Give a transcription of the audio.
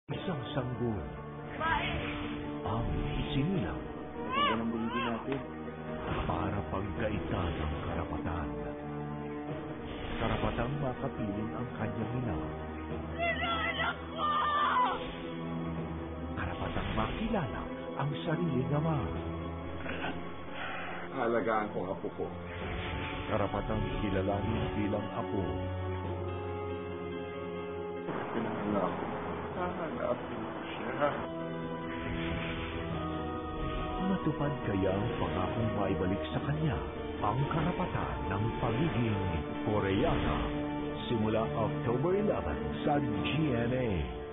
Isang sanggol Bae! ang isinilang Yan ang bulidin natin. para pagkaitan ng karapatan. Karapatang makapiling ang kanyang ina. Nilanak ko! Karapatang makilala ang sariling ama. Alagaan ko ang apo ko. Karapatang kilalanin bilang apo. Pinanganak ko. Hahanapin ko siya. Matupad kaya ang pangakong maibalik sa kanya ang karapatan ng pagiging Orellana simula October 11 sa GMA.